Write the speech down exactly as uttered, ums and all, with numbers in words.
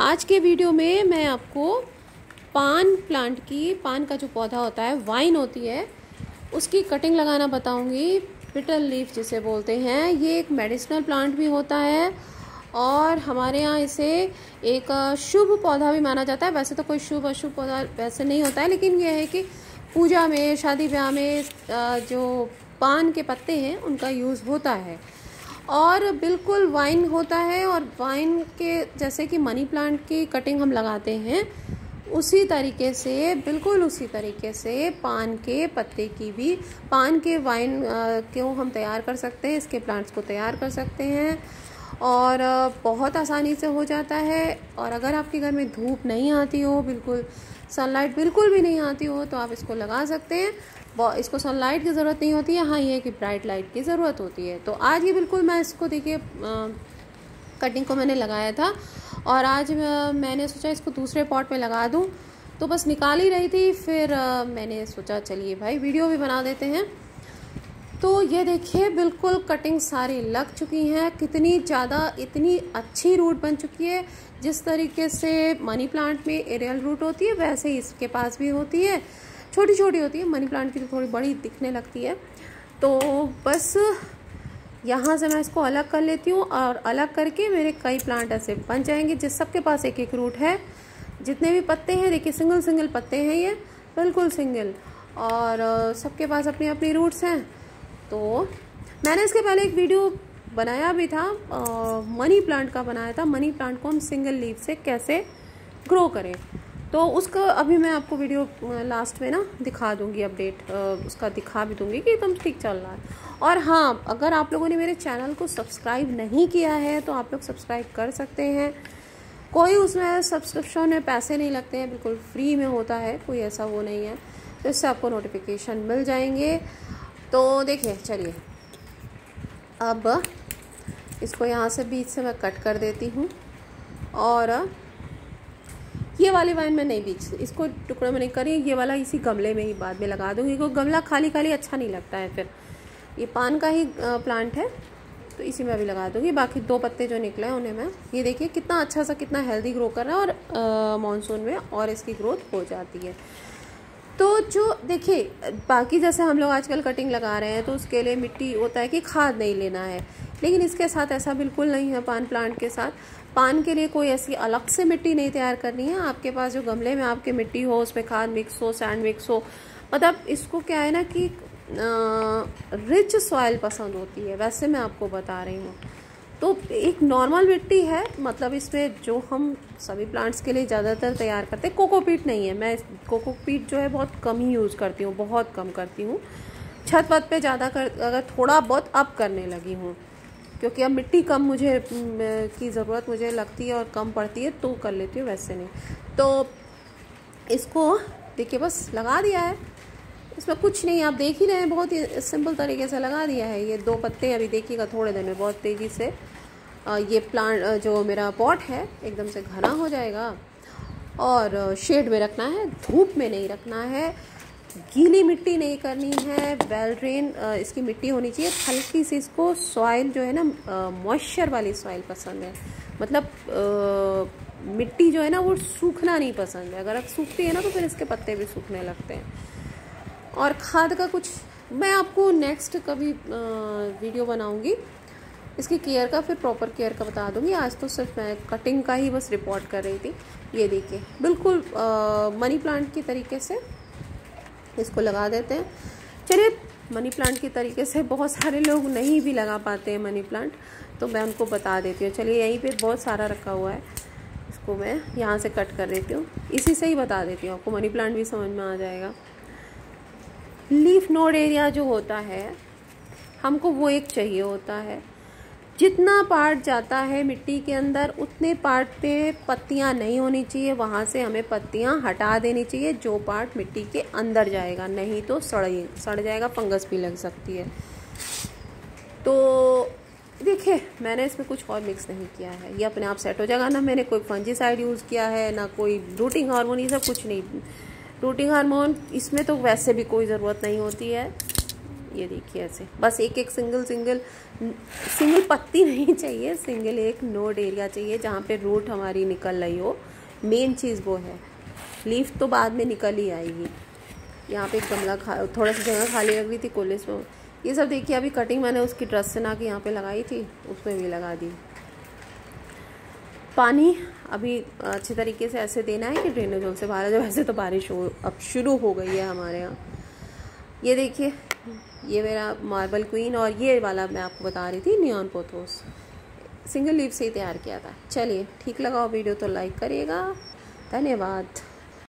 आज के वीडियो में मैं आपको पान प्लांट की, पान का जो पौधा होता है, वाइन होती है, उसकी कटिंग लगाना बताऊंगी। बिटर लीफ जिसे बोलते हैं, ये एक मेडिसिनल प्लांट भी होता है और हमारे यहाँ इसे एक शुभ पौधा भी माना जाता है। वैसे तो कोई शुभ अशुभ पौधा वैसे नहीं होता है, लेकिन यह है कि पूजा में, शादी ब्याह में जो पान के पत्ते हैं उनका यूज़ होता है और बिल्कुल वाइन होता है। और वाइन के जैसे कि मनी प्लांट की कटिंग हम लगाते हैं, उसी तरीके से, बिल्कुल उसी तरीके से पान के पत्ते की भी, पान के वाइन क्यों हम तैयार कर सकते हैं, इसके प्लांट्स को तैयार कर सकते हैं और बहुत आसानी से हो जाता है। और अगर आपके घर में धूप नहीं आती हो, बिल्कुल सनलाइट बिल्कुल भी नहीं आती हो, तो आप इसको लगा सकते हैं। इसको सनलाइट की ज़रूरत नहीं होती है, हाँ ये है कि ब्राइट लाइट की ज़रूरत होती है। तो आज ये बिल्कुल मैं इसको देखिए कटिंग को मैंने लगाया था और आज मैंने सोचा इसको दूसरे पॉट में लगा दूं, तो बस निकाल ही रही थी, फिर मैंने सोचा चलिए भाई वीडियो भी बना देते हैं। तो ये देखिए बिल्कुल कटिंग सारी लग चुकी हैं, कितनी ज़्यादा, इतनी अच्छी रूट बन चुकी है। जिस तरीके से मनी प्लांट में एरियल रूट होती है, वैसे ही इसके पास भी होती है, छोटी छोटी होती है। मनी प्लांट की तो थोड़ी बड़ी दिखने लगती है। तो बस यहाँ से मैं इसको अलग कर लेती हूँ और अलग करके मेरे कई प्लांट ऐसे बन जाएंगे जिस सबके पास एक एक रूट है। जितने भी पत्ते हैं देखिए, सिंगल सिंगल पत्ते हैं, ये बिल्कुल सिंगल, और सबके पास अपनी अपनी रूट्स हैं। तो मैंने इसके पहले एक वीडियो बनाया भी था, मनी प्लांट का बनाया था, मनी प्लांट को हम सिंगल लीफ से कैसे ग्रो करें। तो उसका अभी मैं आपको वीडियो लास्ट में ना दिखा दूंगी, अपडेट उसका दिखा भी दूंगी कि एकदम ठीक चल रहा है। और हाँ, अगर आप लोगों ने मेरे चैनल को सब्सक्राइब नहीं किया है तो आप लोग सब्सक्राइब कर सकते हैं। कोई उसमें सब्सक्रिप्शन में पैसे नहीं लगते हैं, बिल्कुल फ्री में होता है, कोई ऐसा वो नहीं है। तो इससे आपको नोटिफिकेशन मिल जाएंगे। तो देखिए, चलिए अब इसको यहाँ से बीच से मैं कट कर देती हूँ और ये वाली वाइन में नहीं, बीच इसको टुकड़ों में नहीं करी, ये वाला इसी गमले में ही बाद में लगा दूंगी, क्योंकि गमला खाली खाली अच्छा नहीं लगता है। फिर ये पान का ही प्लांट है तो इसी में अभी लगा दूंगी। बाकी दो पत्ते जो निकले हैं उन्हें मैं, ये देखिए कितना अच्छा सा, कितना हेल्दी ग्रो कर रहा है और मानसून में और इसकी ग्रोथ हो जाती है। तो जो देखिए, बाकी जैसे हम लोग आजकल कटिंग लगा रहे हैं तो उसके लिए मिट्टी होता है कि खाद नहीं लेना है, लेकिन इसके साथ ऐसा बिल्कुल नहीं है। पान प्लांट के साथ, पान के लिए कोई ऐसी अलग से मिट्टी नहीं तैयार करनी है। आपके पास जो गमले में आपके मिट्टी हो, उसमें खाद मिक्स हो, सैंड मिक्स हो, मतलब इसको क्या है ना कि रिच सॉइल पसंद होती है, वैसे मैं आपको बता रही हूँ। तो एक नॉर्मल मिट्टी है, मतलब इसमें जो हम सभी प्लांट्स के लिए ज़्यादातर तैयार करते हैं, कोकोपीट नहीं है। मैं कोकोपीट जो है बहुत कम ही यूज़ करती हूँ, बहुत कम करती हूँ। छत वत पे ज़्यादा कर, अगर थोड़ा बहुत अब करने लगी हूँ, क्योंकि अब मिट्टी कम मुझे की ज़रूरत मुझे लगती है और कम पड़ती है, तो कर लेती हूँ, वैसे नहीं। तो इसको देखिए बस लगा दिया है, इसमें कुछ नहीं, आप देख ही रहे हैं, बहुत ही सिंपल तरीके से लगा दिया है। ये दो पत्ते अभी देखिएगा थोड़े दिन में बहुत तेज़ी से ये प्लांट जो मेरा पॉट है एकदम से घना हो जाएगा। और शेड में रखना है, धूप में नहीं रखना है, गीली मिट्टी नहीं करनी है, वेल ड्रेन इसकी मिट्टी होनी चाहिए। हल्की सी इसको सॉइल जो है ना, मॉइस्चर वाली सॉइल पसंद है, मतलब आ, मिट्टी जो है ना वो सूखना नहीं पसंद है। अगर आप सूखती है ना तो फिर इसके पत्ते भी सूखने लगते हैं। और खाद का कुछ मैं आपको नेक्स्ट कभी वीडियो बनाऊंगी इसकी केयर का, फिर प्रॉपर केयर का बता दूंगी। आज तो सिर्फ मैं कटिंग का ही बस रिपोर्ट कर रही थी। ये देखिए बिल्कुल आ, मनी प्लांट की तरीके से इसको लगा देते हैं। चलिए, मनी प्लांट की तरीके से बहुत सारे लोग नहीं भी लगा पाते हैं मनी प्लांट, तो मैं उनको बता देती हूँ। चलिए, यहीं पे बहुत सारा रखा हुआ है, इसको मैं यहाँ से कट कर देती हूँ, इसी से ही बता देती हूँ आपको, मनी प्लांट भी समझ में आ जाएगा। लीफ नोड एरिया जो होता है, हमको वो एक चाहिए होता है। जितना पार्ट जाता है मिट्टी के अंदर, उतने पार्ट पे पत्तियां नहीं होनी चाहिए, वहाँ से हमें पत्तियां हटा देनी चाहिए। जो पार्ट मिट्टी के अंदर जाएगा, नहीं तो सड़ सड़ जाएगा, फंगस भी लग सकती है। तो देखिए, मैंने इसमें कुछ और मिक्स नहीं किया है, ये अपने आप सेट हो जाएगा। ना मैंने कोई फंजीसाइड यूज़ किया है, ना कोई रूटिंग हार्मोन, ये सब कुछ नहीं। रूटिंग हार्मोन इसमें तो वैसे भी कोई ज़रूरत नहीं होती है, ये देखिए ऐसे बस एक एक सिंगल सिंगल सिंगल पत्ती नहीं चाहिए, सिंगल एक नोड एरिया चाहिए जहाँ पे रूट हमारी निकल रही हो। मेन चीज़ वो है, लीफ तो बाद में निकल ही आएगी। यहाँ पे एक गमला खा थोड़ा सा जगह खाली लग रही थी कोलिस में, ये सब देखिए अभी कटिंग मैंने उसकी ड्रेस से ना के यहाँ पे लगाई थी, उसमें भी लगा दी। पानी अभी अच्छे तरीके से ऐसे देना है कि ड्रेनेज होल से बाहर आ जाए। वैसे तो बारिश हो अब शुरू हो गई है हमारे यहाँ। ये देखिए ये मेरा मार्बल क्वीन, और ये वाला मैं आपको बता रही थी नियॉन पोथोस, सिंगल लीफ से ही तैयार किया था। चलिए ठीक लगा वीडियो तो लाइक करिएगा, धन्यवाद।